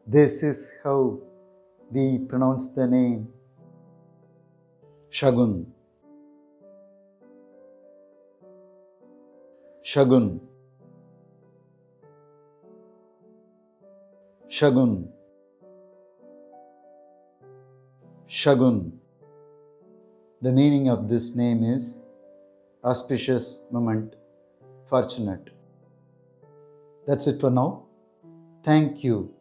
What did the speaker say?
This is how we pronounce the name Shagun. Shagun. Shagun. Shagun. The meaning of this name is auspicious moment, fortunate. That's it for now. Thank you.